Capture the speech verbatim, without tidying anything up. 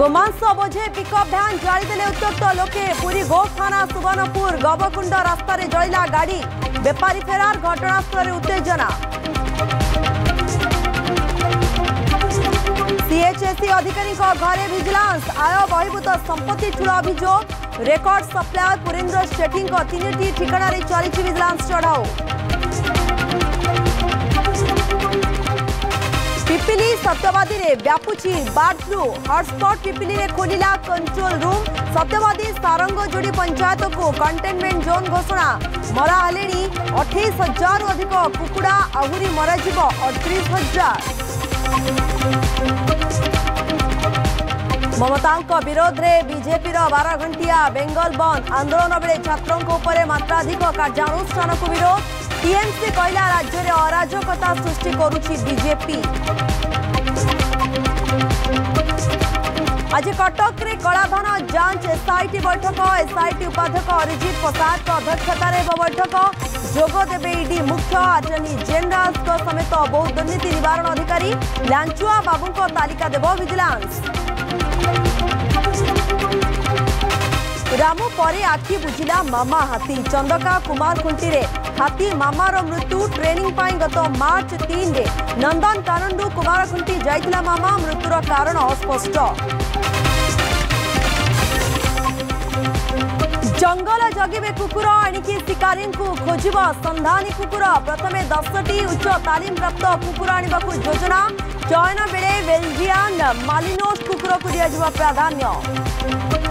गोमांस बोझे pickup van जालीदेले उत्त्यक्त लोके पुरी गोखाना सुवर्णपुर गवकुंड रास्तार जलिला गाड़ी बेपारी फेरार घटनास्थल उत्तेजना सीएचएससी अधिकारी घरे विजिलेंस आय बहिर्भूत संपत्ति ठूल अभियोग रेकर्ड सप्लायर पुरेन्द्र सेठी तीन ठिकाना चली विजिलेंस चढ़ाऊ पिपिली सत्यवादी रे व्यापुची बर्ड फ्लू हॉटस्पॉट पिपिली रे खोलिला कंट्रोल रूम सत्यवादी सारंग जोड़ी पंचायत को कंटेनमेंट जोन घोषणा मरा हेले अठाईस हजार अधिक कुकुड़ा आहुरी मराजिब अड़तीस हजार ममता विरोध रे बीजेपी बारह घंटिया बेंगल बंद आंदोलन बेले छात्रों उपरे मात्राधिक कार्यानुष्ठान को विरोध टीएमसी कहला राज्य में अराजकता सृष्टि करुछि बीजेपी आज कटक रे कलाधन जांच एसआईटी बैठक एसआईटी उपाध्यक्ष अरिजित प्रसाद अध्यक्षतार बैठक जोग देवे ईडी मुख्य अटर्नी जेनेराल समेत बहु दुर्नीति निवारण अधिकारी लांचुआ बाबू तालिका देव विजिलेंस रामू परे आखि बुझिला मामा हाथी चंदका कुमार खुंटी रे हाथी मामार मृत्यु ट्रेनिंग पाई गत मार्च तीन रे नंदन कानंडू कुमार खुंटी जाइतिला मामा मृत्युर कारण अस्पष्ट जंगल जगिबे कुकुर आनिकी शिकारी को खोजिब संधानी कुकुर प्रथमे दसटी उच्च तालीम प्राप्त कुकुर आनिबाकू योजना चयन बेले बेल्जियन मालिनोस कुकुर को दिया प्राधान्य।